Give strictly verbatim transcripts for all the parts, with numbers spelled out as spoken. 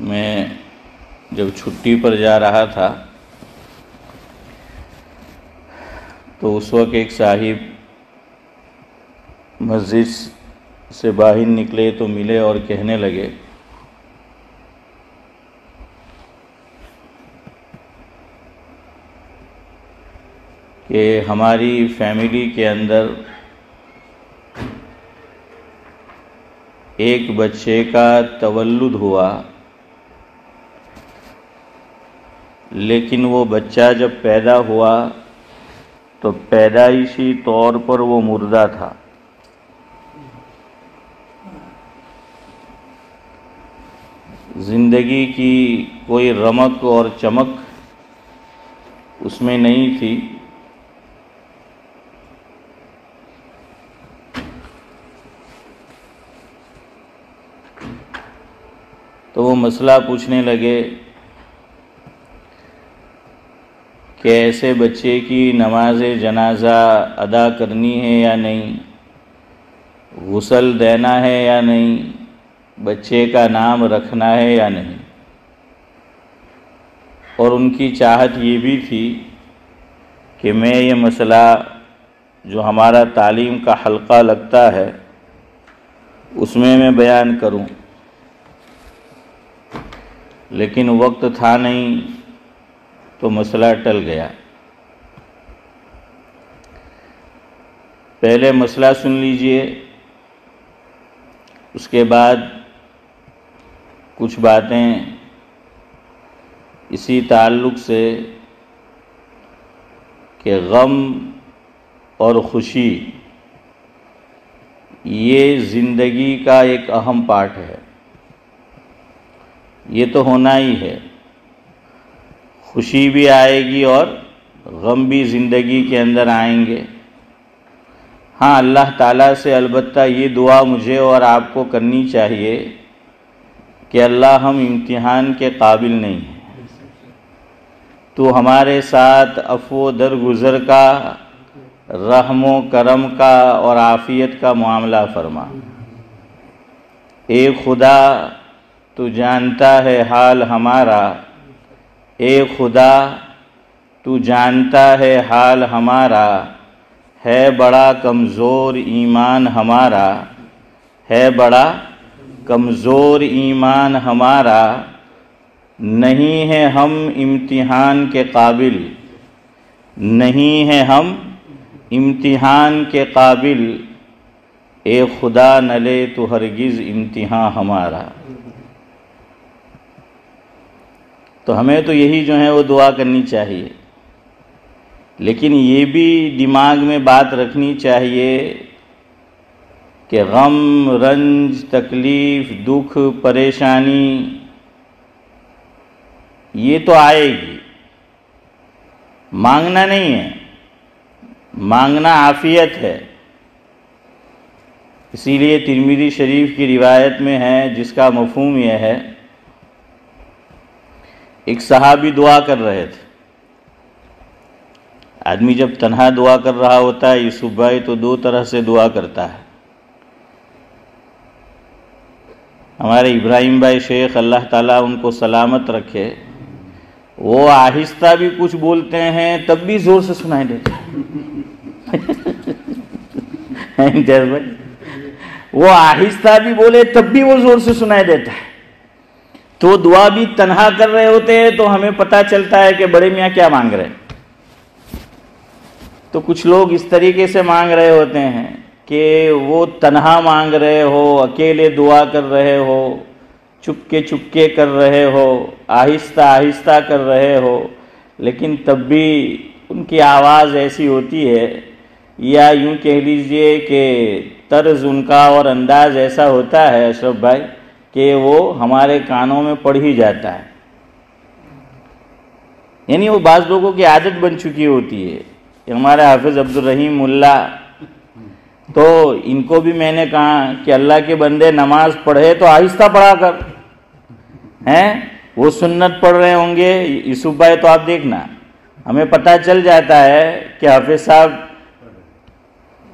میں جب چھٹی پر جا رہا تھا تو اس وقت ایک صاحب مسجد سے باہر نکلے تو ملے اور کہنے لگے کہ ہماری فیملی کے اندر ایک بچے کا تولد ہوا، لیکن وہ بچہ جب پیدا ہوا تو پیدائشی طور پر وہ مردہ تھا۔ زندگی کی کوئی رمق اور چمک اس میں نہیں تھی۔ تو وہ مسئلہ پوچھنے لگے کہ ایسے بچے کی نماز جنازہ ادا کرنی ہے یا نہیں، غسل دینا ہے یا نہیں، بچے کا نام رکھنا ہے یا نہیں۔ اور ان کی چاہت یہ بھی تھی کہ میں یہ مسئلہ جو ہمارا تعلیم کا حلقہ لگتا ہے اس میں میں بیان کروں، لیکن وقت تھا نہیں تو مسئلہ ٹل گیا۔ پہلے مسئلہ سن لیجئے، اس کے بعد کچھ باتیں اسی تعلق سے کہ غم اور خوشی یہ زندگی کا ایک اہم پارٹ ہے، یہ تو ہونا ہی ہے۔ خوشی بھی آئے گی اور غم بھی زندگی کے اندر آئیں گے۔ ہاں، اللہ تعالیٰ سے البتہ یہ دعا مجھے اور آپ کو کرنی چاہیے کہ اللہ ہم امتحان کے قابل نہیں ہیں، تو ہمارے ساتھ عفو و درگزر کا، رحم و کرم کا اور عافیت کا معاملہ فرما۔ اے خدا تو جانتا ہے حال ہمارا، اے خدا تو جانتا ہے حال ہمارا، ہے بڑا کمزور ایمان ہمارا، ہے بڑا کمزور ایمان ہمارا، نہیں ہے ہم امتحان کے قابل، نہیں ہے ہم امتحان کے قابل، اے خدا نہ لے تو ہرگز امتحان ہمارا۔ تو ہمیں تو یہی جو ہے وہ دعا کرنی چاہیے، لیکن یہ بھی دماغ میں بات رکھنی چاہیے کہ غم، رنج، تکلیف، دکھ، پریشانی یہ تو آئے گی، مانگنا نہیں ہے، مانگنا عافیت ہے۔ اسی لیے ترمذی شریف کی روایت میں ہے، جس کا مفہوم یہ ہے، ایک صحابی دعا کر رہے تھے۔ آدمی جب تنہا دعا کر رہا ہوتا ہے، یوسف بھائی تو دو طرح سے دعا کرتا ہے۔ ہمارے ابراہیم بھائی شیخ اللہ تعالیٰ ان کو سلامت رکھے، وہ آہستہ بھی کچھ بولتے ہیں تب بھی زور سے سنائی دیتا ہے۔ وہ آہستہ بھی بولے تب بھی وہ زور سے سنائی دیتا ہے۔ تو دعا بھی تنہا کر رہے ہوتے ہیں تو ہمیں پتہ چلتا ہے کہ بڑے میاں کیا مانگ رہے ہیں۔ تو کچھ لوگ اس طریقے سے مانگ رہے ہوتے ہیں کہ وہ تنہا مانگ رہے ہو، اکیلے دعا کر رہے ہو، چپکے چپکے کر رہے ہو، آہستہ آہستہ کر رہے ہو، لیکن تب بھی ان کی آواز ایسی ہوتی ہے، یا یوں کہہ لیجئے کہ طرز ان کا اور انداز ایسا ہوتا ہے اشرف بھائی کہ وہ ہمارے کانوں میں پڑ ہی جاتا ہے۔ یعنی وہ بعض لوگوں کی عادت بن چکی ہوتی ہے۔ ہمارے حافظ عبدالرحیم ملا، تو ان کو بھی میں نے کہا کہ اللہ کے بندے نماز پڑھے تو آہستہ پڑھا کر، ہیں وہ سنت پڑھ رہے ہوں گے۔ یوسف بھائی تو آپ دیکھنا، ہمیں پتہ چل جاتا ہے کہ حافظ صاحب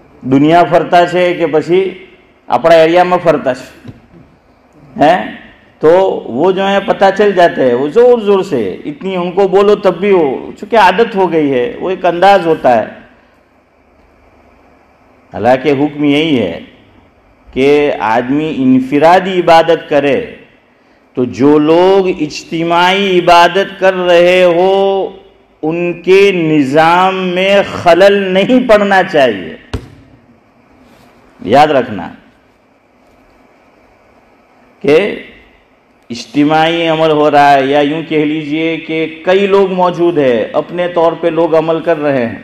دنیا فرتا ہے کہ پسی اپنا ایریا میں فرتا ہے، تو وہ جو ہے پتہ چل جاتا ہے، وہ زور زور سے اتنی ان کو بولو تب بھی وہ چونکہ عادت ہو گئی ہے، وہ ایک انداز ہوتا ہے۔ حالانکہ حکم یہی ہے کہ آدمی انفرادی عبادت کرے، تو جو لوگ اجتماعی عبادت کر رہے ہو ان کے نظام میں خلل نہیں پڑنا چاہیے، یاد رکھنا کہ اجتماعی عمل ہو رہا ہے، یا یوں کہہ لیجئے کہ کئی لوگ موجود ہیں، اپنے طور پہ لوگ عمل کر رہے ہیں،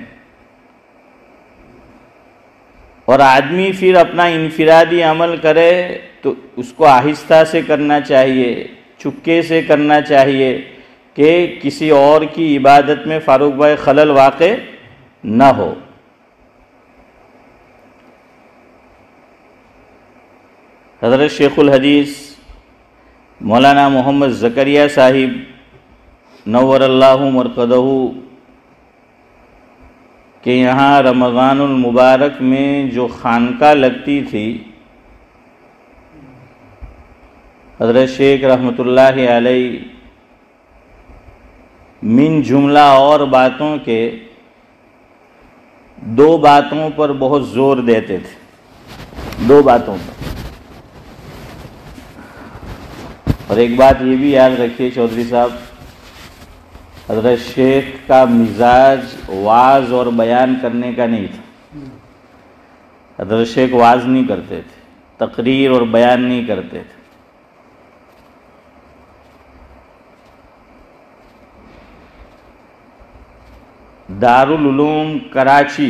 اور آدمی پھر اپنا انفرادی عمل کرے تو اس کو آہستہ سے کرنا چاہیے، چپکے سے کرنا چاہیے کہ کسی اور کی عبادت میں فاروق بھائی خلل واقع نہ ہو۔ حضرت شیخ الحدیث مولانا محمد زکریا صاحب نور اللہ مرقدہ کہ یہاں رمضان المبارک میں جو خانقاہ لگتی تھی، حضرت شیخ رحمۃ اللہ علیہ من جملہ اور باتوں کے دو باتوں پر بہت زور دیتے تھے، دو باتوں پر۔ اور ایک بات یہ بھی یاد رکھیے چودھری صاحب، حضرت شیخ کا مزاج واعظ اور بیان کرنے کا نہیں تھا۔ حضرت شیخ واعظ نہیں کرتے تھے، تقریر اور بیان نہیں کرتے تھے۔ دارالعلوم کراچی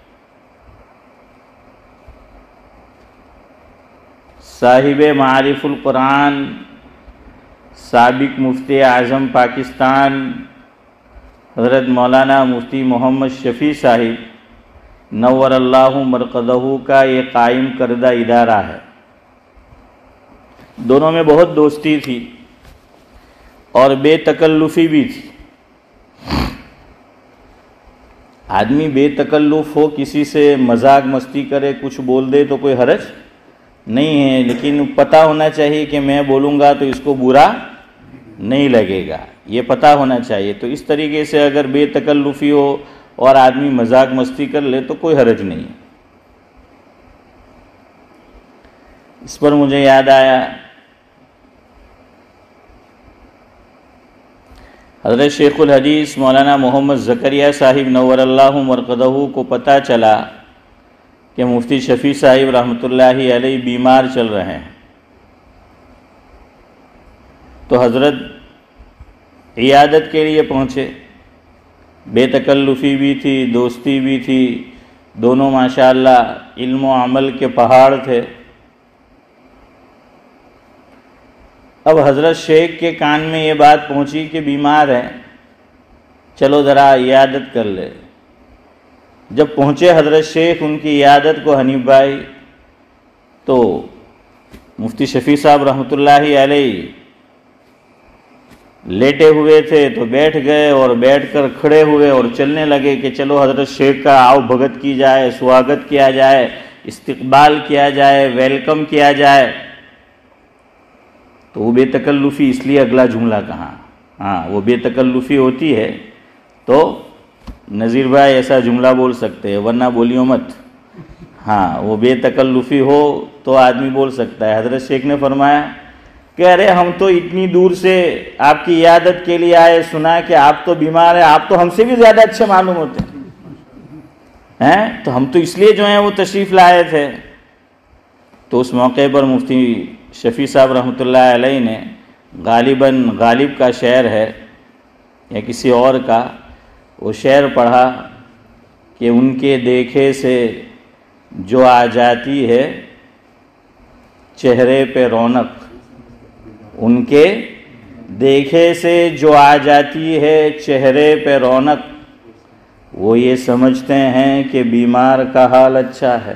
صاحب معارف القرآن، سابق مفتی اعظم پاکستان حضرت مولانا مفتی محمد شفیع صاحب نور اللہ مرقدہ کا یہ قائم کردہ ادارہ ہے۔ دونوں میں بہت دوستی تھی اور بے تکلفی بھی تھی۔ آدمی بے تکلف ہو، کسی سے مذاق مستی کرے، کچھ بول دے تو کوئی حرج نہیں ہے، لیکن پتہ ہونا چاہیے کہ میں بولوں گا تو اس کو برا نہیں لگے گا، یہ پتہ ہونا چاہیے۔ تو اس طریقے سے اگر بے تکلفی ہو اور آدمی مذاق مستی کر لے تو کوئی حرج نہیں۔ اس پر مجھے یاد آیا حضرت شیخ الحدیث مولانا محمد زکریا صاحب نور اللہ مرقدہ کو پتہ چلا کہ مفتی شفیع صاحب رحمۃ اللہ علیہ بیمار چل رہے ہیں، تو حضرت عیادت کے لیے پہنچے۔ بے تکلفی بھی تھی، دوستی بھی تھی، دونوں ماشاءاللہ علم و عمل کے پہاڑ تھے۔ اب حضرت شیخ کے کان میں یہ بات پہنچی کہ بیمار ہے، چلو ذرا عیادت کر لے۔ جب پہنچے حضرت شیخ ان کی عیادت کو حنیف بھائی، تو مفتی شفیع صاحب رحمۃ اللہ علیہ لیٹے ہوئے تھے تو بیٹھ گئے، اور بیٹھ کر کھڑے ہوئے اور چلنے لگے کہ چلو حضرت شیخ کا آؤ بھگت کی جائے، سواگت کیا جائے، استقبال کیا جائے، ویلکم کیا جائے۔ تو وہ بے تکلفی، اس لیے اگلا جملہ کہاں، ہاں وہ بے تکلفی ہوتی ہے تو نذیر بھائی ایسا جملہ بول سکتے ہیں، ورنہ بولیو مت۔ ہاں وہ بے تکلفی ہو تو آدمی بول سکتا ہے۔ حضرت شیخ نے فرمایا کہ ارے ہم تو اتنی دور سے آپ کی عیادت کے لیے آئے، سنا کہ آپ تو بیمار ہیں، آپ تو ہم سے بھی زیادہ اچھے معلوم ہوتے ہیں، تو ہم تو اس لیے جو ہیں وہ تشریف لائے تھے۔ تو اس موقع پر مفتی شفیع صاحب رحمۃ اللہ علیہ نے غالباً غالب کا شعر ہے یا کسی اور کا، وہ شعر پڑھا کہ ان کے دیکھے سے جو آ جاتی ہے چہرے پہ رونق، ان کے دیکھے سے جو آ جاتی ہے چہرے پہ رونق، وہ یہ سمجھتے ہیں کہ بیمار کا حال اچھا ہے۔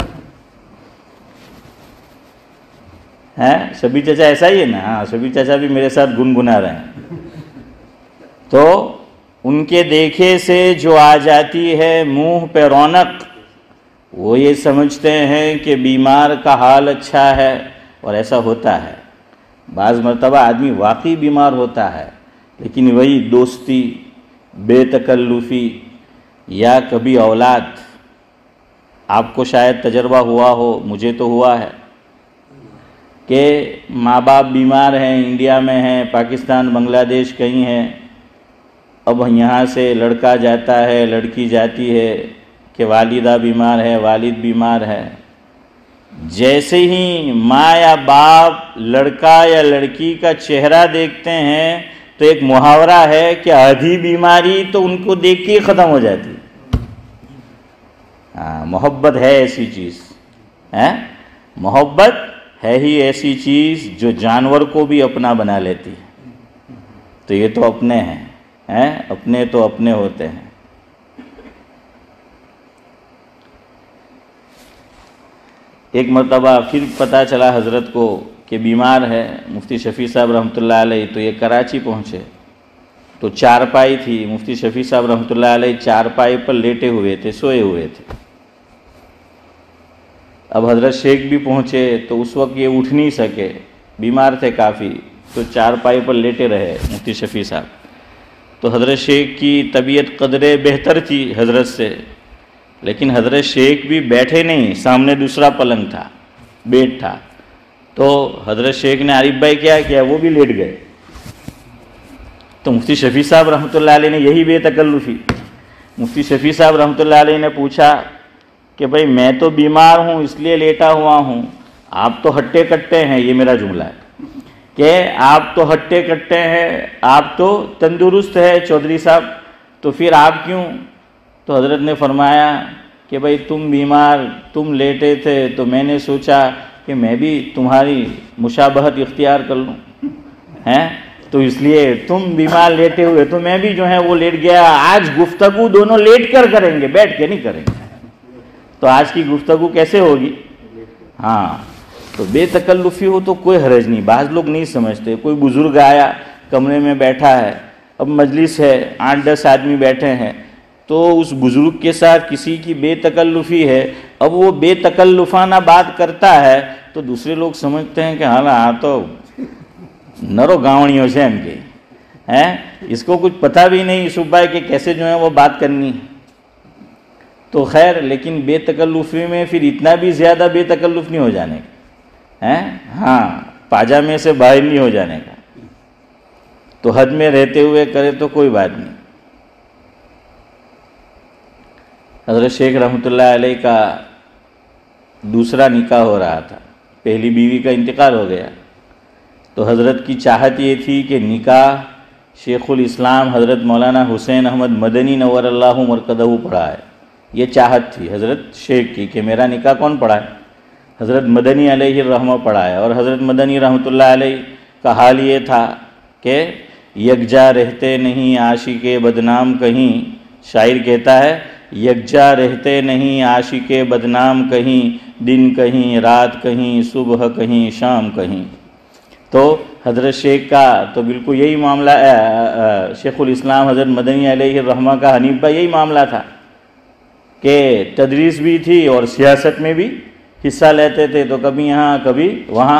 ہیں شبیر چچا ایسا ہی ہے نا؟ ہاں شبیر چچا بھی میرے ساتھ گنگنا رہے ہیں۔ تو ان کے دیکھے سے جو آ جاتی ہے منہ پہ رونق، وہ یہ سمجھتے ہیں کہ بیمار کا حال اچھا ہے، اور ایسا ہوتا ہے۔ بعض مرتبہ آدمی واقعی بیمار ہوتا ہے، لیکن وہی دوستی، بے تکلفی یا کبھی اولاد، آپ کو شاید تجربہ ہوا ہو، مجھے تو ہوا ہے کہ ماں باپ بیمار ہیں، انڈیا میں ہیں، پاکستان، بنگلہ دیش کہیں ہیں، اب یہاں سے لڑکا جاتا ہے، لڑکی جاتی ہے کہ والدہ بیمار ہے، والد بیمار ہے، جیسے ہی ماں یا باپ لڑکا یا لڑکی کا چہرہ دیکھتے ہیں تو ایک محاورہ ہے کہ آدھی بیماری تو ان کو دیکھ کے ہی ختم ہو جاتی ہے۔ ہاں، محبت ہے ایسی چیز، ہے محبت ہے ہی ایسی چیز جو جانور کو بھی اپنا بنا لیتی ہے۔ تو یہ تو اپنے ہیں، ہیں اپنے تو اپنے ہوتے ہیں۔ ایک مرتبہ پھر پتہ چلا حضرت کو کہ بیمار ہے، مفتی شفیع صاحب رحمۃ اللہ علیہ، تو یہ کراچی پہنچے تو چارپائی تھی، مفتی شفیع صاحب رحمۃ اللہ علیہ چارپائی پر لیٹے ہوئے تھے، سوئے ہوئے تھے۔ اب حضرت شیخ بھی پہنچے تو اس وقت یہ اٹھ نہیں سکے، بیمار تھے کافی، تو چارپائی پر لیٹے رہے مفتی شفیع صاحب۔ تو حضرت شیخ کی طبیعت قدرے بہتر تھی حضرت سے، لیکن حضرت شیخ بھی بیٹھے نہیں، سامنے دوسرا پلنگ تھا، بیڈ تھا، تو حضرت شیخ نے عارف بھائی کیا کیا وہ بھی لیٹ گئے۔ تو مفتی شفیع صاحب رحمۃ اللہ علیہ نے یہی بے تکلفی، مفتی شفیع صاحب رحمۃ اللہ علیہ نے پوچھا کہ بھائی میں تو بیمار ہوں اس لیے لیٹا ہوا ہوں، آپ تو ہٹے کٹے ہیں، یہ میرا جملہ ہے کہ آپ تو ہٹے کٹے ہیں، آپ تو تندرست ہے چودھری صاحب، تو پھر آپ کیوں؟ تو حضرت نے فرمایا کہ بھائی تم بیمار، تم لیٹے تھے تو میں نے سوچا کہ میں بھی تمہاری مشابہت اختیار کر لوں، ہیں تو اس لیے تم بیمار لیٹے ہوئے تو میں بھی جو ہے وہ لیٹ گیا۔ آج گفتگو دونوں لیٹ کر کریں گے، بیٹھ کے نہیں کریں گے۔ تو آج کی گفتگو کیسے ہوگی؟ ہاں، تو بے تکلفی ہو تو کوئی حرج نہیں۔ بعض لوگ نہیں سمجھتے، کوئی بزرگ آیا کمرے میں بیٹھا ہے، اب مجلس ہے، آٹھ دس آدمی بیٹھے ہیں، تو اس بزرگ کے ساتھ کسی کی بے تکلفی ہے، اب وہ بے تکلفانہ بات کرتا ہے تو دوسرے لوگ سمجھتے ہیں کہ ہاں تو نرو گاؤنیوں سے ان کے ہیں، اس کو کچھ پتہ بھی نہیں یوسف بھائی کہ کیسے جو ہے وہ بات کرنی ہے۔ تو خیر، لیکن بے تکلفی میں پھر اتنا بھی زیادہ بے تکلف نہیں ہو جانے کا، ہیں ہاں پاجامے سے باہر نہیں ہو جانے کا، تو حد میں رہتے ہوئے کرے تو کوئی بات نہیں۔ حضرت شیخ رحمۃ اللہ علیہ کا دوسرا نکاح ہو رہا تھا، پہلی بیوی کا انتقال ہو گیا، تو حضرت کی چاہت یہ تھی کہ نکاح شیخ الاسلام حضرت مولانا حسین احمد مدنی نور اللہ مرکزہ پڑھائے۔ یہ چاہت تھی حضرت شیخ کی کہ میرا نکاح کون پڑھائے؟ حضرت مدنی علیہ الرحمہ پڑھائے۔ اور حضرت مدنی رحمۃ اللہ علیہ کا حال یہ تھا کہ یکجا رہتے نہیں عاشق بدنام کہیں، شاعر کہتا ہے یکجا رہتے نہیں عاشق بدنام کہیں، دن کہیں رات کہیں صبح کہیں شام کہیں۔ تو حضرت شیخ کا تو بالکل یہی معاملہ، شیخ الاسلام حضرت مدنی علیہ الرحمہ کا حنیف بھائی یہی معاملہ تھا کہ تدریس بھی تھی اور سیاست میں بھی حصہ لیتے تھے، تو کبھی یہاں کبھی وہاں۔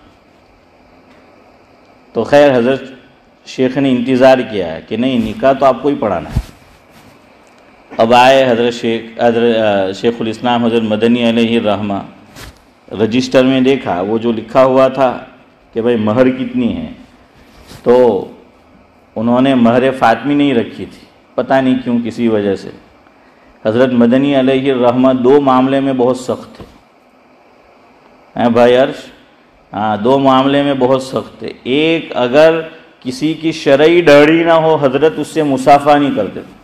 تو خیر حضرت شیخ نے انتظار کیا ہے کہ نہیں نکاح تو آپ کو ہی پڑھانا ہے۔ اب آئے حضرت شیخ حضرت شیخ الاسلام حضرت مدنی علیہ الرحمہ، رجسٹر میں دیکھا وہ جو لکھا ہوا تھا کہ بھائی مہر کتنی ہے، تو انہوں نے مہر فاطمی نہیں رکھی تھی، پتہ نہیں کیوں، کسی وجہ سے۔ حضرت مدنی علیہ الرحمہ دو معاملے میں بہت سخت تھے، ہیں بھائی عرش، ہاں دو معاملے میں بہت سخت تھے۔ ایک، اگر کسی کی شرعی داڑھی نہ ہو حضرت اس سے مصافحہ نہیں کرتے تھے،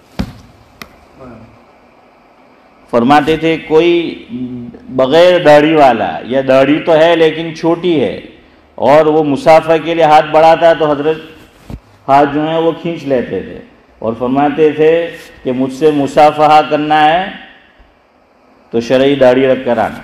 فرماتے تھے کوئی بغیر داڑھی والا یا داڑھی تو ہے لیکن چھوٹی ہے اور وہ مصافحہ کے لیے ہاتھ بڑھاتا ہے تو حضرت ہاتھ جو ہیں وہ کھینچ لیتے تھے اور فرماتے تھے کہ مجھ سے مصافحہ کرنا ہے تو شرعی داڑھی رکھ کر آنا۔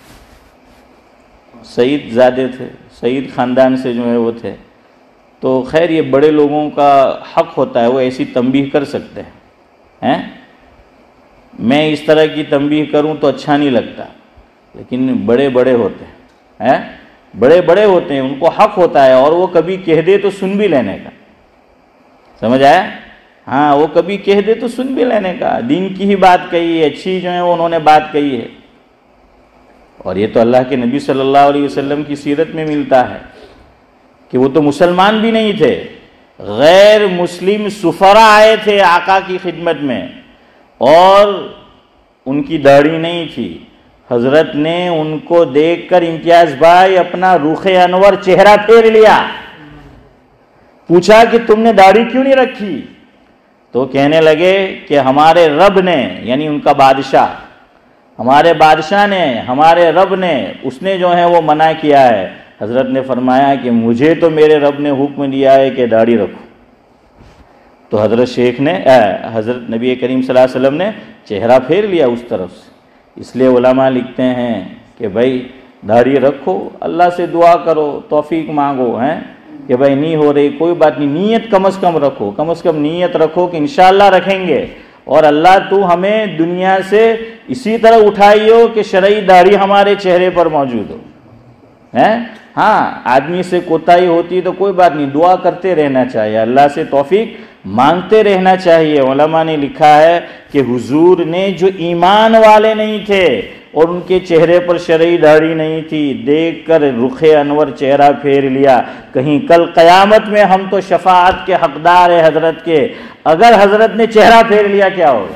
سعید زادے تھے، سعید خاندان سے جو ہے وہ تھے، تو خیر یہ بڑے لوگوں کا حق ہوتا ہے، وہ ایسی تنبیہ کر سکتے ہیں۔ میں اس طرح کی تنبیہ کروں تو اچھا نہیں لگتا، لیکن بڑے بڑے ہوتے ہیں، بڑے بڑے ہوتے ہیں، ان کو حق ہوتا ہے، اور وہ کبھی کہہ دے تو سن بھی لینے کا، سمجھ آیا؟ ہاں وہ کبھی کہہ دے تو سن بھی لینے کا، دین کی ہی بات کہی ہے، اچھی جو ہے انہوں نے بات کہی ہے۔ اور یہ تو اللہ کے نبی صلی اللہ علیہ وسلم کی سیرت میں ملتا ہے کہ وہ تو مسلمان بھی نہیں تھے، غیر مسلم سفرا آئے تھے آقا کی خدمت میں، اور ان کی داڑھی نہیں تھی۔ حضرت نے ان کو دیکھ کر امتیاز بھائی اپنا رخ انور چہرہ پھیر لیا، پوچھا کہ تم نے داڑھی کیوں نہیں رکھی؟ تو کہنے لگے کہ ہمارے رب نے، یعنی ان کا بادشاہ، ہمارے بادشاہ نے، ہمارے رب نے، اس نے جو ہے وہ منع کیا ہے۔ حضرت نے فرمایا کہ مجھے تو میرے رب نے حکم دیا ہے کہ داڑھی رکھو۔ تو حضرت شیخ نے حضرت نبی کریم صلی اللہ علیہ وسلم نے چہرہ پھیر لیا اس طرف سے۔ اس لیے علماء لکھتے ہیں کہ بھائی داڑھی رکھو، اللہ سے دعا کرو، توفیق مانگو، ہیں کہ بھائی نہیں ہو رہی کوئی بات نہیں، نیت کم از کم رکھو، کم از کم نیت رکھو کہ انشاءاللہ رکھیں گے، اور اللہ تو ہمیں دنیا سے اسی طرح اٹھائی ہو کہ شرعی داڑھی ہمارے چہرے پر موجود ہو۔ ہیں ہاں آدمی سے کوتاہی ہوتی ہے تو کوئی بات نہیں، دعا کرتے رہنا چاہیے، اللہ سے توفیق مانگتے رہنا چاہیے۔ علماء نے لکھا ہے کہ حضور نے جو ایمان والے نہیں تھے اور ان کے چہرے پر شرعی داڑھی نہیں تھی، دیکھ کر رخ انور چہرہ پھیر لیا، کہیں کل قیامت میں ہم تو شفاعت کے حقدار ہیں حضرت کے، اگر حضرت نے چہرہ پھیر لیا کیا ہوگا؟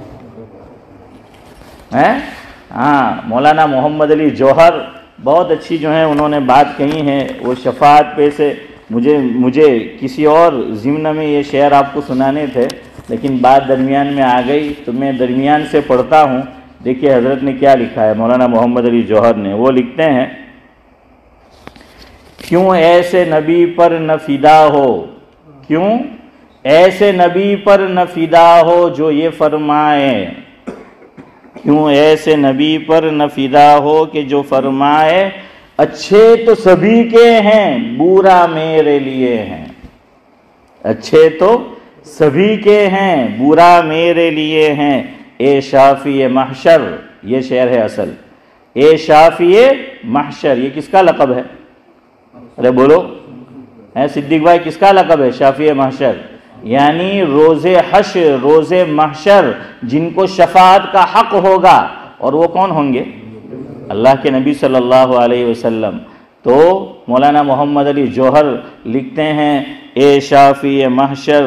ہیں ہاں مولانا محمد علی جوہر بہت اچھی جو ہیں انہوں نے بات کہی ہے، وہ شفاعت پہ سے مجھے مجھے کسی اور ضمن میں یہ شعر آپ کو سنانے تھے، لیکن بات درمیان میں آ گئی تو میں درمیان سے پڑھتا ہوں۔ دیکھیے حضرت نے کیا لکھا ہے، مولانا محمد علی جوہر نے، وہ لکھتے ہیں کیوں ایسے نبی پر نہ فدا ہو، کیوں ایسے نبی پر نہ فدا ہو جو یہ فرمائے، کیوں ایسے نبی پر نہ فدا ہو کہ جو فرمائے اچھے تو سبھی کے ہیں برا میرے لیے ہیں، اچھے تو سبھی کے ہیں برا میرے لیے ہیں، اے شافی محشر، یہ شعر ہے اصل، اے شافی محشر، یہ کس کا لقب ہے؟ ارے بولو، ہے صدیق بھائی کس کا لقب ہے شافی محشر؟ یعنی روز حشر، روز محشر جن کو شفاعت کا حق ہوگا، اور وہ کون ہوں گے؟ اللہ کے نبی صلی اللہ علیہ وسلم۔ تو مولانا محمد علی جوہر لکھتے ہیں اے شافی محشر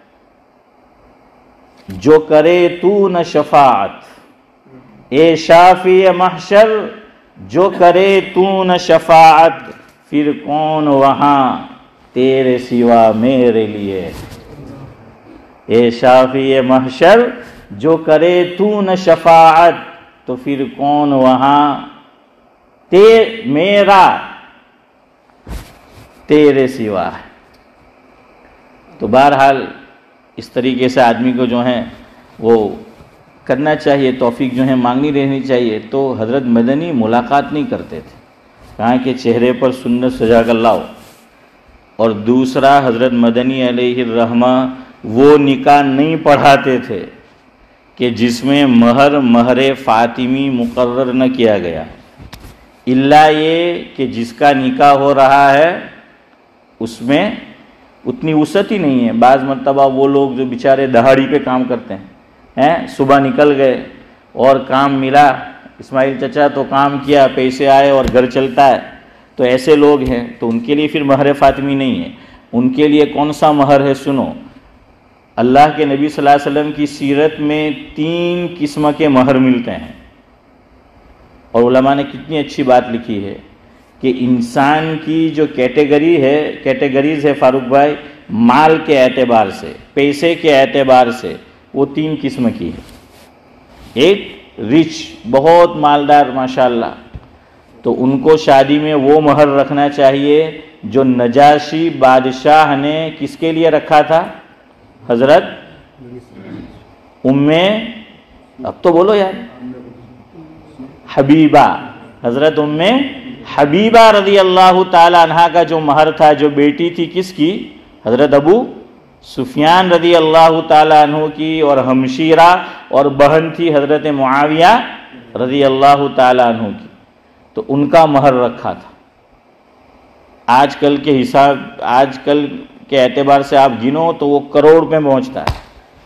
جو کرے تو نہ شفاعت، اے شافی محشر جو کرے تو نہ شفاعت، پھر کون وہاں تیرے سوا میرے لیے، اے شافی محشر جو کرے تو نہ شفاعت، تو پھر کون وہاں تے میرا تیرے سوا ہے۔ تو بہرحال اس طریقے سے آدمی کو جو ہے وہ کرنا چاہیے، توفیق جو ہے مانگنی رہنی چاہیے۔ تو حضرت مدنی ملاقات نہیں کرتے تھے، کہاں کہ چہرے پر سنت سجا کر لاؤ۔ اور دوسرا حضرت مدنی علیہ الرحمہ وہ نکاح نہیں پڑھاتے تھے کہ جس میں مہر مہر فاطمی مقرر نہ کیا گیا، الا یہ کہ جس کا نکاح ہو رہا ہے اس میں اتنی وسعت ہی نہیں ہے۔ بعض مرتبہ وہ لوگ جو بیچارے دہاڑی پہ کام کرتے ہیں، ہیں صبح نکل گئے اور کام ملا، اسماعیل چچا تو کام کیا، پیسے آئے اور گھر چلتا ہے، تو ایسے لوگ ہیں، تو ان کے لیے پھر مہر فاطمی نہیں ہے۔ ان کے لیے کون سا مہر ہے سنو، اللہ کے نبی صلی اللہ علیہ وسلم کی سیرت میں تین قسم کے مہر ملتے ہیں، اور علماء نے کتنی اچھی بات لکھی ہے کہ انسان کی جو کیٹیگری ہے، کیٹیگریز ہے فاروق بھائی، مال کے اعتبار سے، پیسے کے اعتبار سے وہ تین قسم کی ہے۔ ایک رچ، بہت مالدار ماشاءاللہ، تو ان کو شادی میں وہ مہر رکھنا چاہیے جو نجاشی بادشاہ نے کس کے لیے رکھا تھا؟ حضرت ام، اب تو بولو یار، حبیبہ، حضرت ام حبیبہ رضی اللہ تعالی عنہ کا جو مہر تھا، جو بیٹی تھی کس کی؟ حضرت ابو سفیان رضی اللہ تعالی عنہ کی، اور ہمشیرہ اور بہن تھی حضرت معاویہ رضی اللہ تعالی عنہ کی، تو ان کا مہر رکھا تھا۔ آج کل کے حساب آج کل کے اعتبار سے آپ گنو تو وہ کروڑ پہ پہنچتا ہے۔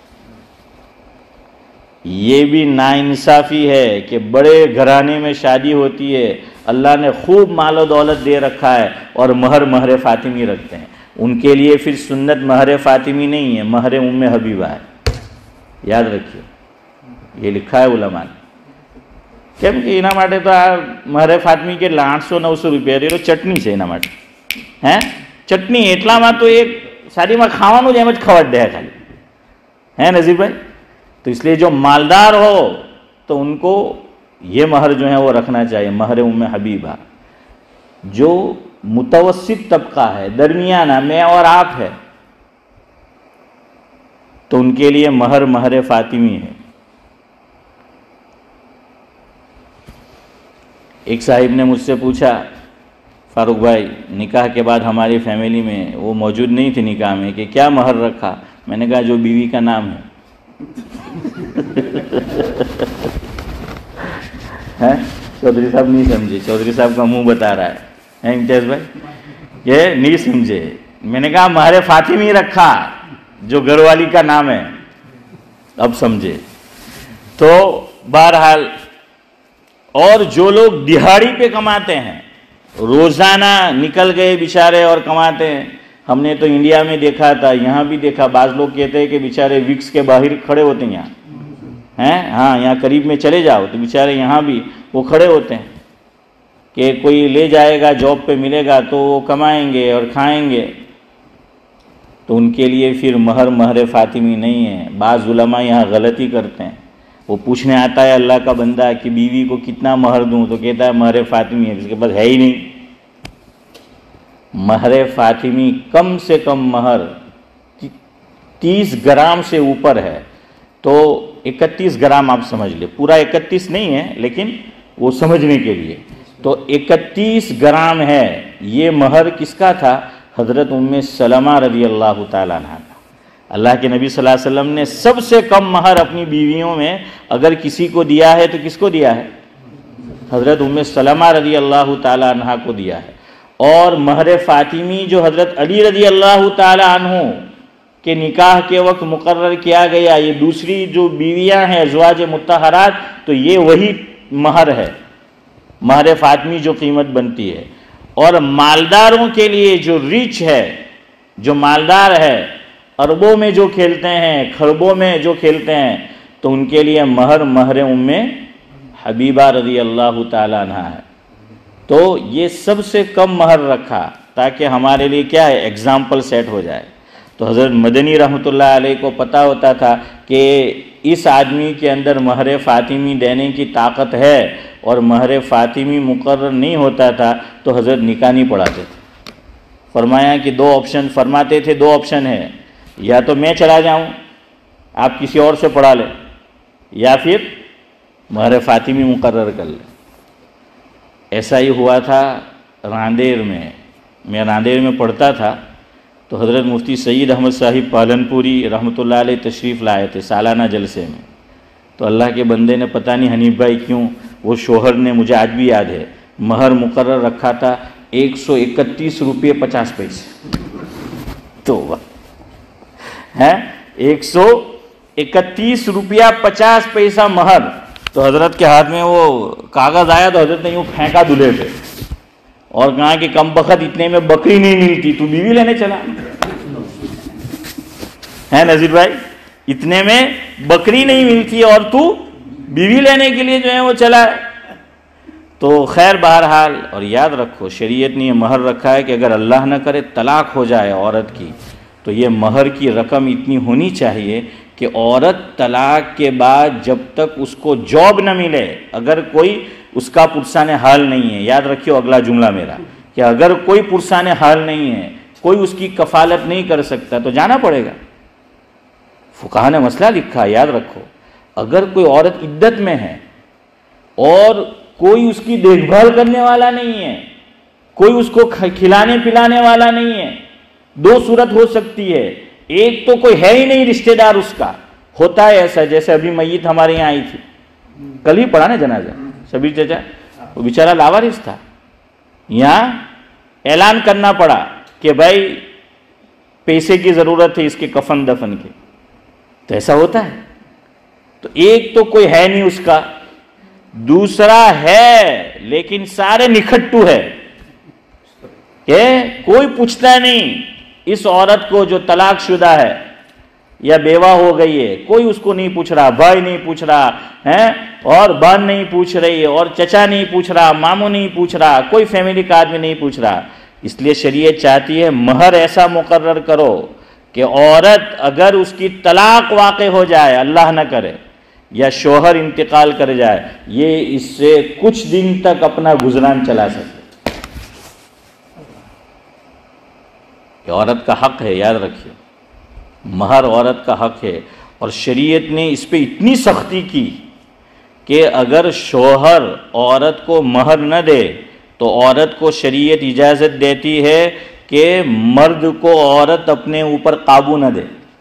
یہ بھی ناانصافی ہے کہ بڑے گھرانے میں شادی ہوتی ہے، اللہ نے خوب مال و دولت دے رکھا ہے اور مہر مہر فاطمی رکھتے ہیں۔ ان کے لیے پھر سنت مہر فاطمی نہیں ہے، مہر ام حبیبہ ہے، یاد رکھیے، یہ لکھا ہے علماء نے۔ કેમ કે એના માટે તો આ મારે ફાતમી કેટલા આઠસો નવસો રૂપિયા રેલો ચટણી છે એના માટે, હે ચટણી એટલામાં તો એક શાદીમાં ખાવાનું જ એમ જ ખવડ દે ખાલી, હે નજીરભાઈ। तो इसलिए जो मालदार हो तो उनको ये महर जो है वो रखना चाहिए, महर उम्म हबीबा। जो मुतवस्सित तबका है, दरमियाना, मैं और आप है, तो उनके लिए महर महर फातिमी है। एक साहिब ने मुझसे पूछा, फारूक भाई निकाह के बाद हमारी फैमिली में वो मौजूद नहीं थी निकाह में, कि क्या महर रखा? मैंने कहा जो बीवी का नाम है। हैं चौधरी साहब नहीं समझे, चौधरी साहब का मुंह बता रहा है, हैं इम्तियाज भाई, ये नहीं समझे। मैंने कहा महर फातिमी रखा जो घरवाली का नाम है, अब समझे। तो बहरहाल, और जो लोग दिहाड़ी पे कमाते हैं, रोजाना निकल गए बेचारे और कमाते हैं, हमने तो इंडिया में देखा था, यहाँ भी देखा, बाज़ लोग कहते हैं कि बेचारे विक्स के बाहर खड़े होते हैं यहाँ, हैं हाँ यहाँ करीब में चले जाओ तो बेचारे यहाँ भी वो खड़े होते हैं कि कोई ले जाएगा, जॉब पे मिलेगा तो वो कमाएंगे और खाएंगे। तो उनके लिए फिर महर महर फातिमी नहीं है। बाज़ उलमा यहाँ गलती करते हैं, वो पूछने आता है अल्लाह का बंदा कि बीवी को कितना महर दूँ, तो कहता है महर फातिमी है, इसके पास है ही नहीं। महर फातिमी कम से कम महर तीस ग्राम से ऊपर है, तो इकतीस ग्राम आप समझ ले, पूरा इकतीस नहीं है लेकिन वो समझने के लिए, तो इकतीस ग्राम है। ये महर किसका था? हज़रत उम्मे सलमा रज़ी अल्लाह ताला अन्हा का। अल्लाह के नबी सल्लल्लाहु अलैहि वसल्लम ने सबसे कम महर अपनी बीवियों में अगर किसी को दिया है तो किसको दिया है? हज़रत उम्मे सलमा रज़ी अल्लाह ताला अन्हा को दिया है। और महर फातिमी जो हज़रत अली रज़ी अल्लाह ताला अन्हु के निकाह के वक्त मुकर्रर किया गया, ये दूसरी जो बीवियां हैं अज़वाज मुत्तहरात, तो ये वही महर है, महर फातिमी जो कीमत बनती है। और मालदारों के लिए जो रिच है, जो मालदार है, अरबों में जो खेलते हैं, खरबों में जो खेलते हैं, तो उनके लिए महर महर उम्मे हबीबा रज़ी अल्लाह ताला अन्हा है। तो ये सबसे कम महर रखा ताकि हमारे लिए क्या है, एग्जाम्पल सेट हो जाए। तो हज़रत मदनी रहमतुल्लाह अलैह को पता होता था कि इस आदमी के अंदर महर फातिमी देने की ताकत है, और महर फातिमी मुकर्रर नहीं होता था तो हज़रत निकाह नहीं पढ़ाते थे। फरमाया कि दो ऑप्शन फरमाते थे, दो ऑप्शन है, या तो मैं चला जाऊं, आप किसी और से पढ़ा ले, या फिर महर फातिमी मुकर्रर कर ले। ऐसा ही हुआ था रांदेर में। मैं रांदेर में पढ़ता था तो हज़रत मुफ्ती सईद अहमद साहिब पालनपुरी रहमतुल्लाह अलैह तशरीफ़ लाए थे सालाना जलसे में। तो अल्लाह के बंदे ने पता नहीं हनीफ भाई क्यों, वो शोहर ने, मुझे आज भी याद है, महर मुकर्रर रखा था एक सौ इकतीस रुपये पचास पैसे। तो है एक सौ इकतीस रुपया पचास पैसा महर। तो हज़रत के हाथ में वो कागज़ आया तो हज़रत ने यूँ फेंका दूल्हे पे और कहा कि कम बखत इतने में बकरी नहीं मिलती, तू बीवी लेने चला है नज़ीर भाई, इतने में बकरी नहीं मिलती और तू बीवी लेने के लिए जो है वो चला है। तो खैर बहरहाल, और याद रखो शरीयत ने महर रखा है कि अगर अल्लाह न करे तलाक हो जाए औरत की, तो ये महर की रकम इतनी होनी चाहिए कि औरत तलाक के बाद जब तक उसको जॉब न मिले, अगर कोई उसका पुरसाने हाल नहीं है, याद रखियो अगला जुमला मेरा, कि अगर कोई पुरसाने हाल नहीं है, कोई उसकी कफालत नहीं कर सकता, तो जाना पड़ेगा। फुकाहा ने मसला लिखा, याद रखो, अगर कोई औरत इद्दत में है और कोई उसकी देखभाल करने वाला नहीं है, कोई उसको खिलाने पिलाने वाला नहीं है, दो सूरत हो सकती है। एक तो कोई है ही नहीं रिश्तेदार उसका, होता है ऐसा, जैसे अभी मैयत हमारे यहाँ आई थी, कल ही पढ़ा ना जनाजा, शबीर चाचा, वो बेचारा लावारिस था, यहाँ اعلان کرنا پڑا کہ بھائی پیسے کی ضرورت ہے اس کے کفن دفن کی، تو ایسا ہوتا ہے؟ تو ایک تو کوئی ہے نہیں اس کا، دوسرا ہے لیکن سارے نکھٹو ہے کہ کوئی پوچھتا نہیں اس عورت کو جو طلاق شدہ ہے یا بیوہ ہو گئی ہے، کوئی اس کو نہیں پوچھ رہا، بھائی نہیں پوچھ رہا ہے، اور بہن نہیں پوچھ رہی ہے، اور چچا نہیں پوچھ رہا، ماموں نہیں پوچھ رہا، کوئی فیملی کا آدمی نہیں پوچھ رہا۔ اس لیے شریعت چاہتی ہے مہر ایسا مقرر کرو کہ عورت اگر اس کی طلاق واقع ہو جائے، اللہ نہ کرے، یا شوہر انتقال کر جائے، یہ اس سے کچھ دن تک اپنا گزران چلا سکے۔ یہ عورت کا حق ہے، یاد رکھیے، مہر عورت کا حق ہے، اور شریعت نے اس پہ اتنی سختی کی کہ اگر شوہر عورت کو مہر نہ دے تو عورت کو شریعت اجازت دیتی ہے کہ مرد کو عورت اپنے اوپر قابو نہ دے،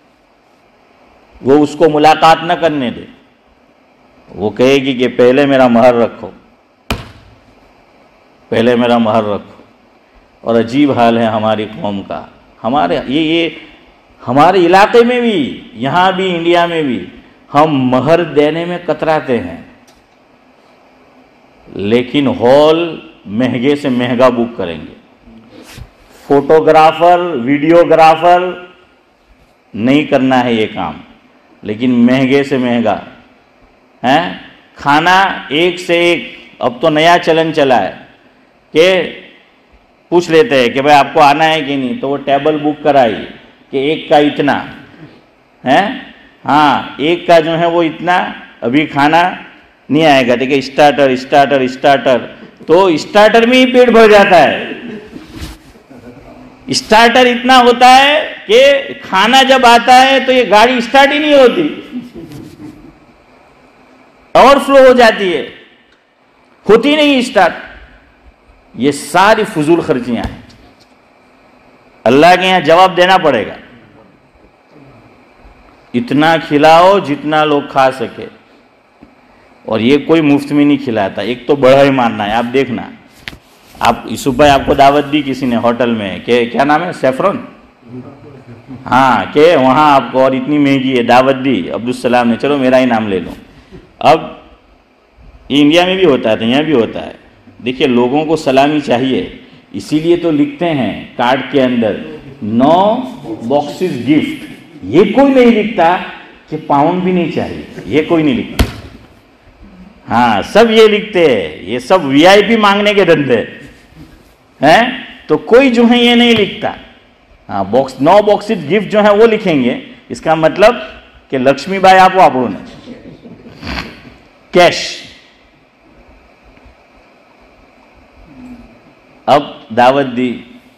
وہ اس کو ملاقات نہ کرنے دے، وہ کہے گی کہ پہلے میرا مہر رکھو، پہلے میرا مہر رکھو۔ اور عجیب حال ہے ہماری قوم کا، ہمارے یہ یہ ہمارے علاقے میں بھی، یہاں بھی، انڈیا میں بھی ہم مہر دینے میں کتراتے ہیں، لیکن ہال مہنگے سے مہنگا بک کریں گے، فوٹوگرافر، ویڈیوگرافر نہیں کرنا ہے یہ کام، لیکن مہنگے سے مہنگا ہے، کھانا ایک سے ایک۔ اب تو نیا چلن چلا ہے کہ پوچھ لیتے ہیں کہ بھائی آپ کو آنا ہے کہ نہیں، تو وہ ٹیبل بک کرائی کہ ایک کا اتنا ہے، ہاں ایک کا جو ہے وہ اتنا، ابھی کھانا نہیں آئے گا، دیکھیں اسٹارٹر اسٹارٹر اسٹارٹر، تو اسٹارٹر میں ہی پیٹ بھر جاتا ہے۔ اسٹارٹر اتنا ہوتا ہے کہ کھانا جب آتا ہے تو یہ گاڑی اسٹارٹ ہی نہیں ہوتی، اوور فلو ہو جاتی ہے، ہوتی نہیں اسٹارٹ۔ یہ ساری فضول خرچیاں ہیں، اللہ کے یہاں جواب دینا پڑے گا۔ اتنا کھلاؤ جتنا لوگ کھا سکے، اور یہ کوئی مفت میں نہیں کھلاتا، ایک تو بڑا ہی ماننا ہے۔ آپ دیکھنا، آپ یوسف بھائی آپ کو دعوت دی کسی نے ہوٹل میں، کہ کیا نام ہے، سیفرون، ہاں، کہ وہاں آپ کو، اور اتنی مہنگی ہے، دعوت دی عبدالسلام نے، چلو میرا ہی نام لے لوں۔ اب یہ انڈیا میں بھی ہوتا ہے، یہاں بھی ہوتا ہے۔ دیکھیے لوگوں کو سلامی چاہیے، اسی لیے تو لکھتے ہیں کارڈ کے اندر نو باکسز گفٹ، یہ کوئی نہیں لکھتا کہ پاؤنڈ بھی نہیں چاہیے، یہ کوئی نہیں لکھتا، ہاں سب یہ لکھتے ہیں، یہ سب وی آئی پی مانگنے کے دھندے ہیں، تو کوئی جو ہے یہ نہیں لکھتا۔ ہاں باکس نو باکسز گفٹ جو ہے وہ لکھیں گے، اس کا مطلب کہ لکشمی بائی آپ آپ نے کیش۔ اب دعوت دی،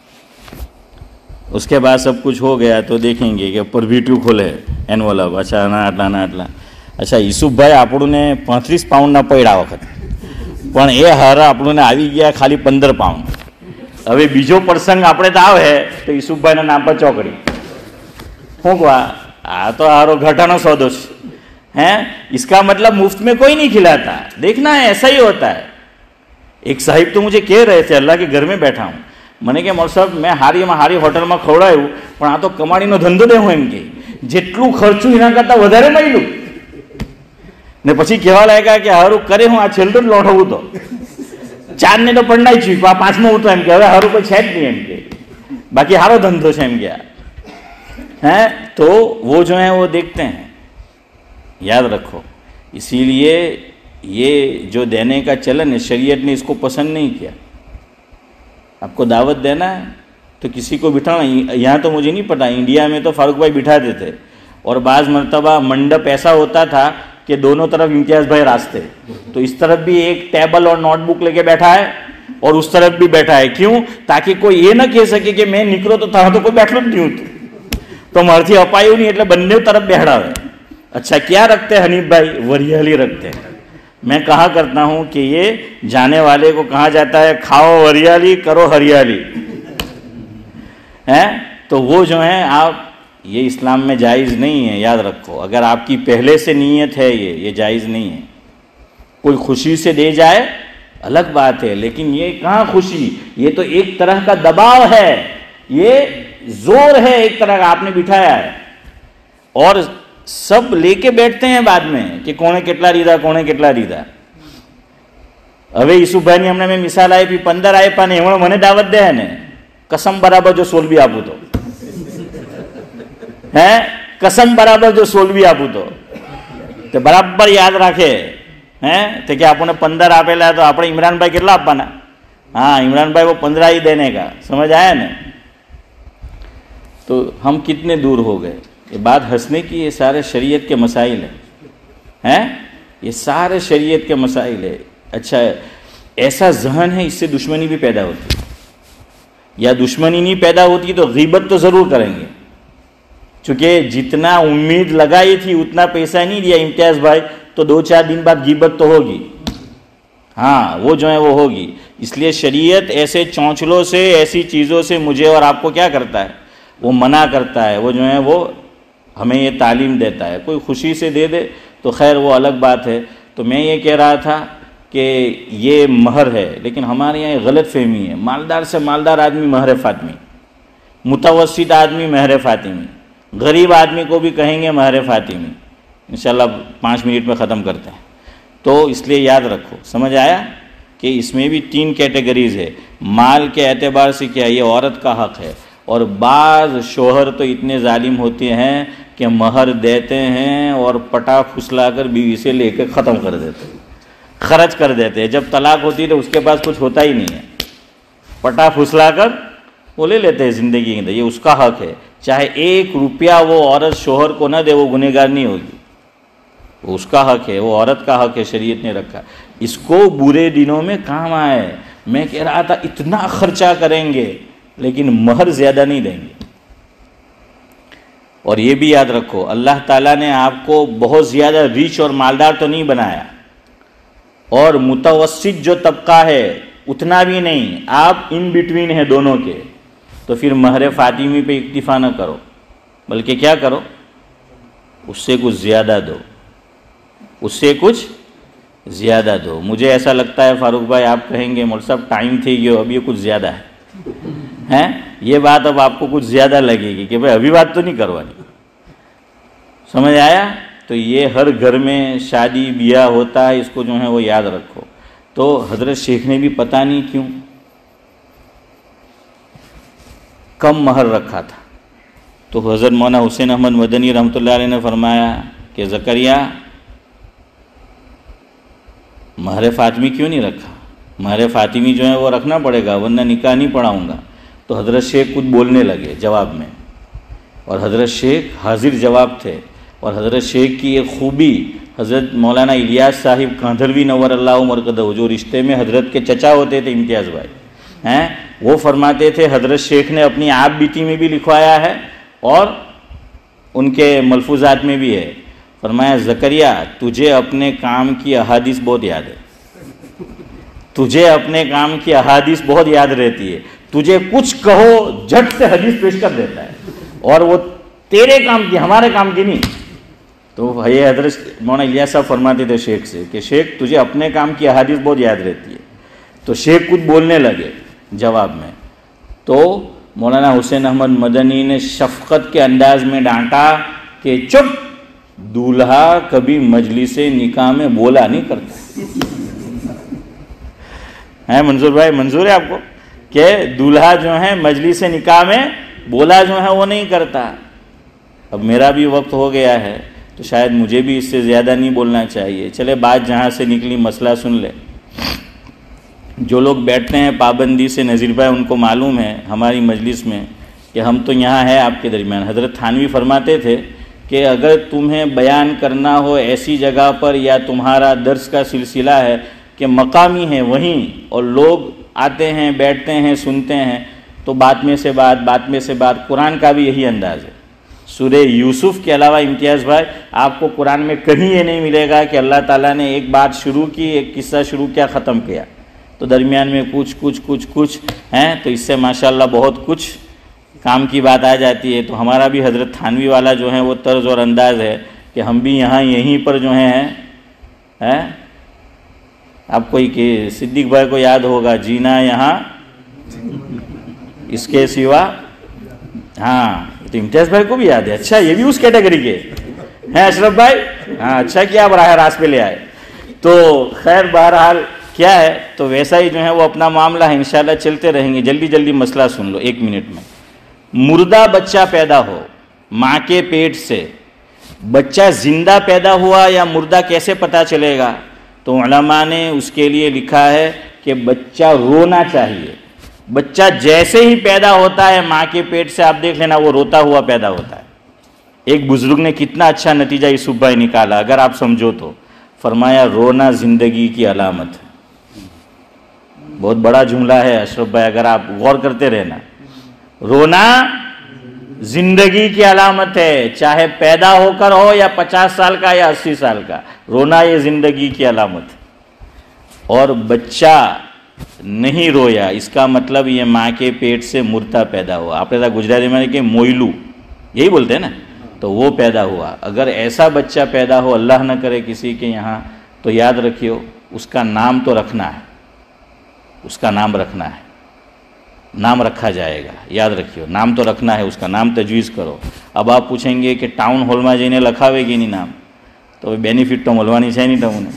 اس کے بعد سب کچھ ہو گیا تو دیکھیں گے کہ اوپر ویٹو کھولے એનવલપ، અચ્છા ના આટલા ના આટલા, અચ્છા ઈસુફભાઈ આપણને પાંત્રીસ પાઉન્ડના પડ્યા વખત, પણ એ હાર આપણને આવી ગયા ખાલી પંદર પાઉન્ડ। હવે બીજો પ્રસંગ આપણે તો આવે તો ઈસુફભાઈના નામ પર ચોકડી, શું કહો આ તો હારો ઘટાનો સોદો છે हैं। इसका मतलब मुफ्त में कोई नहीं खिलाता, देखना है ऐसा ही होता है। एक साहिब तो मुझे कह रहे थे, अल्लाह के घर में बैठा हूँ, મને કે મોર સાહેબ મેં હારી માં હારી હોટલમાં ખવડાવ્યું, પણ આ તો કમાણીનો ધંધો દેવું એમ કે જેટલું ખર્ચું એના કરતાં વધારે મળ્યું, ને પછી કહેવા લાગ્યા કે હારું કરે હું આ છેલ્લું જ લોઠવું તો ચાર ને તો પંડાઈ છું, આ પાંચમો હું તો એમ કે હવે હારું કોઈ છે જ નહીં એમ કે, બાકી હારો ધંધો છે એમ કે हैं। तो वो जो है वो देखते हैं, याद रखो। इसीलिए ये जो देने का चलन है, शरीयत ने इसको पसंद नहीं किया। आपको दावत देना है तो किसी को बिठाना, यहाँ तो मुझे नहीं पता, इंडिया में तो फारूक भाई बिठाते थे, और बाज़ मरतबा मंडप ऐसा होता था कि दोनों तरफ इम्तियाज़ भाई रास्ते, तो इस तरफ भी एक टेबल और नोटबुक लेके बैठा है और उस तरफ भी बैठा है, क्यों? ताकि कोई ये ना कह सके कि मैं निकलो तो था तो कोई बैठलो नहीं हूँ, तो मारથી અપાયું नहीं, એટલે બંને तरफ બેહાડાવે। अच्छा क्या रखते हैं हनीफ भाई? वरियाली रखते हैं। मैं कहा करता हूँ कि ये जाने वाले को कहा जाता है खाओ वरियाली करो हरियाली, हैं? तो वो जो है आप, ये इस्लाम में जायज़ नहीं है, याद रखो। अगर आपकी पहले से नीयत है ये ये जायज़ नहीं है। कोई खुशी से दे जाए الگ بات ہے، لیکن یہ کہاں خوشی، یہ تو ایک طرح کا دباؤ ہے، یہ زور ہے ایک طرح کا آپ نے بٹھایا ہے، اور سب لے کے بیٹھتے ہیں بعد میں کہ کونے کتلا ریدا کونے کتلا ریدا. હવે ઈસુભાઈની હમણાં મેં મિસાલ આપી, પંદર આપ્યા ને એમણે મને દાવત દે ને કસમ બરાબર જો સોલવી આપું તો, હે કસમ બરાબર જો સોલવી આપું તો તે બરાબર યાદ રાખે, હે તો કે આપણને પંદર આપેલા તો આપણે ઇમરાનભાઈ કેટલા આપવાના? હા, इमरान भाई वो पंद्रह ही देने का, समझ आया ना? तो हम कितने दूर हो गए. ये बात हंसने की, ये सारे शरीयत के मसाइल हैं, हैं ये सारे शरीयत के मसाइल है. अच्छा, ऐसा जहन है, इससे दुश्मनी भी पैदा होती है, या दुश्मनी नहीं पैदा होती तो गीबत तो ज़रूर करेंगे, चूँकि जितना उम्मीद लगाई थी उतना पैसा नहीं दिया इम्तियाज़ भाई, तो दो चार दिन बाद गीबत तो होगी. हाँ, वो जो है वो होगी. इसलिए शरीयत ऐसे चौंचलों से, ऐसी चीज़ों से मुझे और आपको क्या करता है, वो मना करता है, वो जो है वो हमें ये तालीम देता है. कोई खुशी से दे दे तो खैर वो अलग बात है. तो मैं ये कह रहा था कि ये महर है, लेकिन हमारे यहाँ गलत फहमी है. मालदार से मालदार आदमी महर फातिमी, मुतवस्सित आदमी महर फातिमी, गरीब आदमी को भी कहेंगे महर फातिमी. इंशाल्लाह पाँच मिनट में ख़त्म करते हैं. तो इसलिए याद रखो, समझ आया कि इसमें भी तीन कैटेगरीज है. माल के एतबार से क्या, ये औरत का हक़ है. और बाज़ शोहर तो इतने जालिम होते हैं कि महर देते हैं और पटा फुसला कर बीवी से लेकर ख़त्म कर देते हैं, खर्च कर देते हैं. जब तलाक होती है तो उसके पास कुछ होता ही नहीं है, पटा फुसला कर वो ले लेते हैं ज़िंदगी के अंदर. ये उसका हक़ है, चाहे एक रुपया वो औरत शोहर को ना दे, वो गुनहगार नहीं होगी, वो उसका हक़ है, वो औरत का हक़ है, शरीयत ने रखा. इसको बुरे दिनों में काम आए. मैं कह रहा था इतना खर्चा करेंगे लेकिन महर ज़्यादा नहीं देंगे. और ये भी याद रखो, अल्लाह ताला ने आपको बहुत ज़्यादा रिच और मालदार तो नहीं बनाया, और मुतवस्सित जो तबका है उतना भी नहीं, आप इन बिटवीन है दोनों के. तो फिर महर फातिमी पे इक्तिफा न करो, बल्कि क्या करो, उससे कुछ ज़्यादा दो, उससे कुछ ज़्यादा दो. मुझे ऐसा लगता है फारूक भाई, आप कहेंगे मौलवी साहब टाइम थी गयो, अब ये कुछ ज़्यादा है, हैं ये बात अब आपको कुछ ज़्यादा लगेगी कि भाई अभी बात तो नहीं करवानी. समझ आया? तो ये हर घर में शादी ब्याह होता है, इसको जो है वो याद रखो. तो हज़रत शेख ने भी पता नहीं क्यों कम महर रखा था. तो हज़रत मौलाना हुसैन अहमद मदनी रहमतुल्लाह अलैह ने फरमाया कि ज़करिया महर फातिमी क्यों नहीं रखा? महर फातिमी जो है वो रखना पड़ेगा, वरना निकाह नहीं पढ़ाऊँगा. तो हज़रत शेख कुछ बोलने लगे जवाब में, और हज़रत शेख हाजिर जवाब थे. और हज़रत शेख की एक खूबी, हज़रत मौलाना इलियास साहिब कांधरवी नव्वर अल्लाह मरकदहू, जो रिश्ते में हज़रत के चचा होते थे इम्तियाज़ भाई, हैं वो फरमाते थे, हज़रत शेख ने अपनी आप बीती में भी लिखवाया है और उनके मलफूजात में भी है. फरमाया ज़करिया तुझे अपने काम की अहादीस बहुत याद है, तुझे अपने काम की अहादीस बहुत याद रहती है, तुझे कुछ कहो झट से हदीस पेश कर देता है, और वो तेरे काम की, हमारे काम की नहीं. तो ये हज़रत मौलाना इलियास साहब फरमाते थे शेख से कि शेख तुझे अपने काम की अहादीस बहुत याद रहती है. तो शेख कुछ बोलने लगे जवाब में, तो मौलाना हुसैन अहमद मदनी ने शफ़क़त के अंदाज में डांटा कि चुप, दूल्हा कभी मजलिस निकाह में बोला नहीं करता है. मंजूर भाई, मंजूर है आपको कि दूल्हा जो है मजलिस निकाह में बोला जो है वो नहीं करता. अब मेरा भी वक्त हो गया है, तो शायद मुझे भी इससे ज़्यादा नहीं बोलना चाहिए. चले बात जहाँ से निकली मसला सुन ले. जो लोग बैठते हैं पाबंदी से, नज़ीर भाई उनको मालूम है हमारी मजलिस में कि हम तो यहाँ है आपके दरमियान. हज़रत थानवी फरमाते थे कि अगर तुम्हें बयान करना हो ऐसी जगह पर, या तुम्हारा दर्स का सिलसिला है कि मकामी है वहीं, और लोग आते हैं बैठते हैं सुनते हैं, तो बात में से बात, बात में से बात. कुरान का भी यही अंदाज़ है. सूरे यूसुफ के अलावा इम्तियाज़ भाई आपको कुरान में कहीं ये नहीं मिलेगा कि अल्लाह ताला ने एक बात शुरू की, एक किस्सा शुरू किया, ख़त्म किया, तो दरमियान में कुछ कुछ कुछ कुछ हैं. तो इससे माशाल्लाह बहुत कुछ काम की बात आ जाती है. तो हमारा भी हज़रत थानवी वाला जो है वो तर्ज और अंदाज़ है कि हम भी यहाँ यहीं पर जो हैं हैं آپ کوئی کہ صدیق بھائی کو یاد ہوگا، جینا یہاں اس کے سوا، ہاں تو امتیاز بھائی کو بھی یاد ہے، اچھا یہ بھی اس کیٹیگری کے ہیں اشرف بھائی، ہاں اچھا کیا براہ راست پہ لے آئے. تو خیر بہرحال کیا ہے، تو ویسا ہی جو ہے وہ اپنا معاملہ ہے، انشاءاللہ چلتے رہیں گے. جلدی جلدی مسئلہ سن لو ایک منٹ میں. مردہ بچہ پیدا ہو ماں کے پیٹ سے، بچہ زندہ پیدا ہوا یا مردہ کیسے پتا چلے گا؟ تو علماء نے اس کے لیے لکھا ہے کہ بچہ رونا چاہیے. بچہ جیسے ہی پیدا ہوتا ہے ماں کے پیٹ سے، آپ دیکھ لینا وہ روتا ہوا پیدا ہوتا ہے. ایک بزرگ نے کتنا اچھا نتیجہ یوسف بھائی نکالا اگر آپ سمجھو تو. فرمایا رونا زندگی کی علامت ہے. بہت بڑا جملہ ہے اشرف بھائی، اگر آپ غور کرتے رہنا. رونا زندگی کی علامت ہے، چاہے پیدا ہو کر ہو یا پچاس سال کا یا اسی سال کا، رونا یہ زندگی کی علامت ہے. اور بچہ نہیں رویا اس کا مطلب یہ ماں کے پیٹ سے مردہ پیدا ہوا. آپ ایسا گجراتی میں کہ موئلو یہی بولتے ہیں نا، تو وہ پیدا ہوا. اگر ایسا بچہ پیدا ہو اللہ نہ کرے کسی کے یہاں، تو یاد رکھیو اس کا نام تو رکھنا ہے، اس کا نام رکھنا ہے، نام رکھا جائے گا. یاد رکھیو نام تو رکھنا ہے، اس کا نام تجویز کرو. اب آپ پوچھیں گے کہ ٹاؤن ہال میں جینے لکھاوے گی نہیں نام، تو બેનિફિટ તો મળવાની છે નહીં તમને.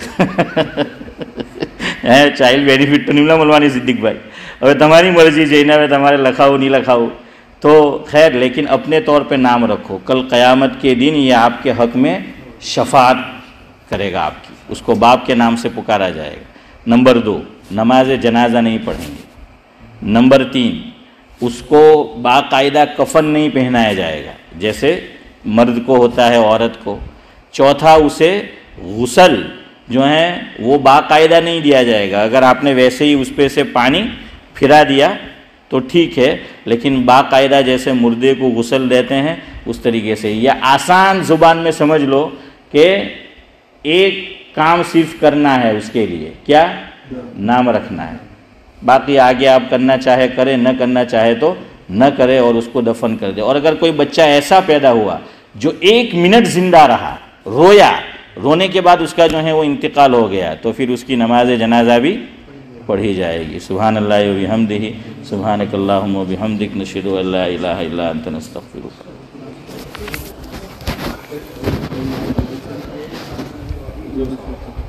હે ચાઇલ્ડ બેનિફિટ તો નહીં મળવાની સિદ્દીક ભાઈ. હવે તમારી મરજી છે એને હવે તમારે લખાવું નહીં લખાવું تو خیر، لیکن اپنے طور پہ نام رکھو. کل قیامت کے دن یہ آپ کے حق میں شفاعت کرے گا آپ کی، اس کو باپ کے نام سے پکارا جائے گا. نمبر دو، نماز جنازہ نہیں پڑھیں گے. نمبر تین، اس کو باقاعدہ کفن نہیں پہنایا جائے گا جیسے مرد کو ہوتا ہے عورت کو. چوتھا، اسے غسل جو ہے وہ باقاعدہ نہیں دیا جائے گا. اگر آپ نے ویسے ہی اس پہ سے پانی پھرا دیا تو ٹھیک ہے، لیکن باقاعدہ جیسے مردے کو غسل دیتے ہیں اس طریقے سے. یا آسان زبان میں سمجھ لو کہ ایک کام صرف کرنا ہے اس کے لیے، کیا؟ نام رکھنا ہے. باقی آگے آپ کرنا چاہے کرے، نہ کرنا چاہے تو نہ کرے اور اس کو دفن کر دے. اور اگر کوئی بچہ ایسا پیدا ہوا جو ایک منٹ زندہ رہا، رویا، رونے کے بعد اس کا جو ہے وہ انتقال ہو گیا، تو پھر اس کی نماز جنازہ بھی پڑھی جائے گی. سبحان اللہ و بحمدہ، سبحانک اللہم و بحمدک، نشہد ان لا الہ الا انت نستغفرک.